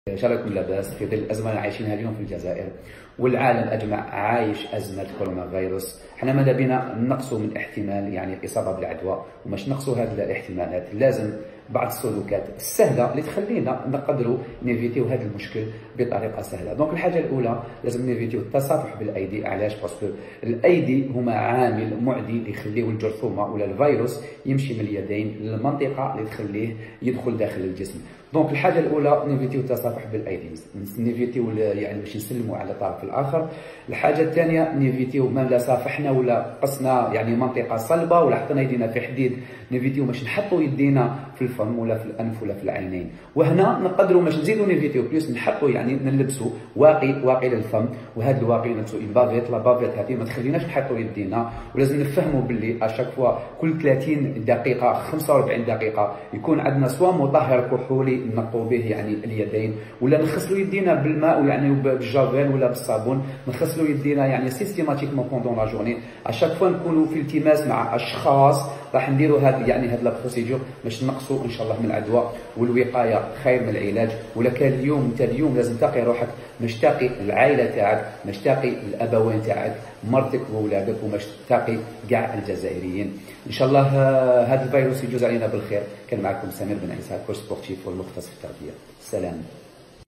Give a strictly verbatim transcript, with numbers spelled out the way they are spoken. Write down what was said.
ان شاء الله يكون لاباس في ظل الازمه اللي عايشينها اليوم في الجزائر، والعالم اجمع عايش ازمه كورونا فيروس. حنا ماذا بينا نقصوا من احتمال يعني الاصابه بالعدوى، وماش نقصوا هذه الاحتمالات لازم بعض السلوكات السهله اللي تخلينا نقدروا نيفيتيو هذا المشكل بطريقه سهله. دونك الحاجه الاولى لازم نيفيتيو التصافح بالايدي. علاش؟ باسكو الايدي هما عامل معدي اللي يخليو الجرثومه ولا الفيروس يمشي من اليدين للمنطقه اللي تخليه يدخل داخل الجسم. دونك الحاجه الاولى نيفيتيو التصافح بالايدي، نيفيتيو يعني باش نسلموا على الطرف الاخر. الحاجه الثانيه نيفيتيو ما لا صافحنا ولا قصنا يعني منطقه صلبه ولا حطينا يدينا في حديد، نيفيتيو باش نحطوا يدينا في الفم ولا في الانف ولا في العينين. وهنا نقدروا باش نزيدوا نيفيتيو بليس نحطوا يعني نلبسوا واقي واقي للفم، وهذا الواقي نلبسوا البافيت. لا بافيت هذه ما تخليناش نحطوا يدينا، ولازم نفهموا باللي اشاك فوا كل ثلاثين دقيقه خمسة وأربعين دقيقه يكون عندنا سواء مطهر كحولي نقوا به يعني اليدين، ولا نغسلوا يدينا بالماء يعني بالجافيل ولا بالصابون، نغسلوا يدينا يعني سيستيماتيكمون بوندون لا جورني. اشاك فوا نكونوا في التماس مع اشخاص راح نديروا هذا يعني هذا لا بروسيدور باش نقصوا ان شاء الله من العدوى، والوقايه خير من العلاج. ولا كان اليوم انت اليوم لازم تقي روحك، مش تقي العائله تاعك، مش تقي الابوين تاعك مرتك واولادك، ومش تقي كاع الجزائريين. ان شاء الله هذا الفيروس يجوز علينا بالخير. كان معكم سمير بن عيسى، كوش سبورتيف والمختص في التربيه. سلام.